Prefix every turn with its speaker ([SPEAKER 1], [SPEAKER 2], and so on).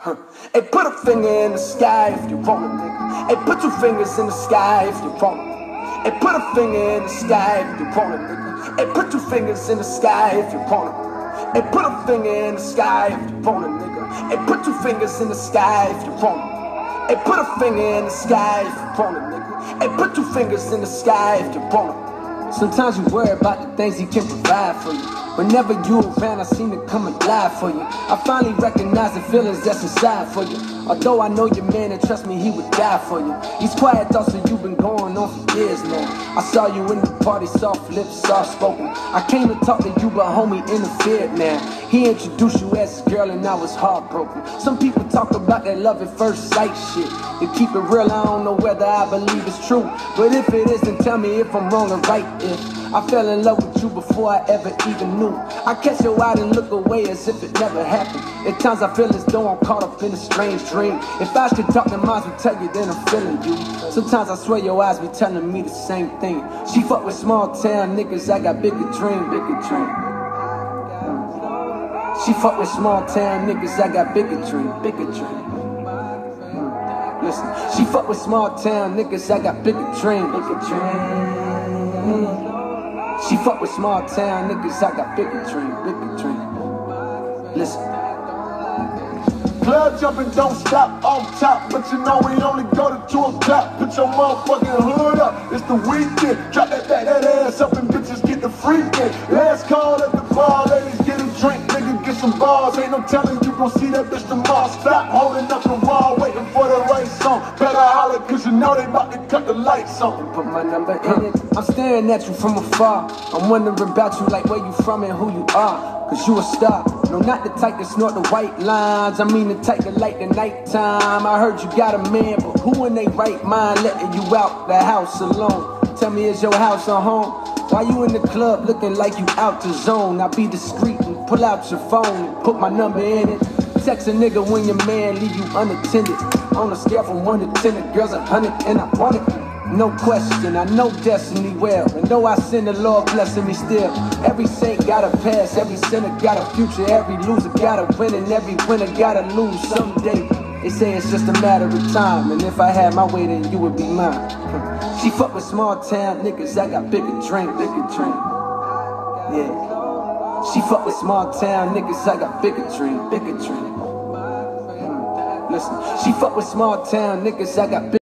[SPEAKER 1] Hey, put a finger in the sky if you want it, nigga. Hey, put 2 fingers in the sky if you want it. Hey, put a finger in the sky if you want it, nigga. Hey, put 2 fingers in the sky if you want it. Hey, put a finger in the sky if you want it, nigga. Hey, put 2 fingers in the sky if you want it. Hey, put a finger in the sky if you want it, nigga. Hey, put 2 fingers in the sky if you want it. Sometimes you worry about the things he can provide for you. Whenever you around, I seem to come alive for you. I finally recognize the feelings that's inside for you. Although I know your man and trust me, he would die for you. These quiet thoughts that you've been going on for years now. I saw you in the party, soft lips, soft spoken. I came to talk to you, but homie interfered now. He introduced you as his girl and I was heartbroken. Some people talk about that love at first sight shit. To keep it real, I don't know whether I believe it's true. But if it is, then tell me if I'm wrong or right. If I fell in love with you before I ever even knew, I catch your eye and look away as if it never happened. At times I feel as though I'm caught up in a strange dream. If I could talk, then minds would tell you then I'm feeling you. Sometimes I swear your eyes be telling me the same thing. She fuck with small town niggas, I got bigger dream, bigger dream. She fuck with small town niggas, I got bigger dream, bigger dream. Listen, she fuck with small town niggas, I got bigger dream, bigger dream. She fuck with small town niggas, I got bigger dream, bigger dream. Listen.
[SPEAKER 2] Blood jumping, don't stop off top, but you know we only go to 2 o'clock. Put your motherfucking hood up, it's the weekend. Drop that ass up and bitches get the freakin'. Last call at the bar, ladies get a drink, nigga get some bars. Ain't no telling you gon' see that bitch tomorrow. Stop holding up the wall, waiting for the right song. Better holler, cause you know they about to cut the lights on.
[SPEAKER 1] Put my number in it, I'm staring at you from afar. I'm wondering about you like where you from and who you are. Cause you a star, no not the type to snort the white lines. I mean the type to light the nighttime. I heard you got a man, but who in they right mind letting you out the house alone? Tell me, is your house a home? Why you in the club looking like you out the zone? I be discreet and pull out your phone and put my number in it. Text a nigga when your man leave you unattended. On a scale from 1 to 10, the girl's 100 and I want it. No question, I know destiny well. And though I sin, the Lord blessing me still. Every saint got a past, every sinner got a future. Every loser got a win and every winner gotta lose someday. They say it's just a matter of time, and if I had my way, then you would be mine. She fuck with small town niggas, I got bigger dream, bigger dream. Yeah. She fuck with small town niggas, I got bigger dream, bigger dream. Listen, she fuck with small town niggas, I got bigger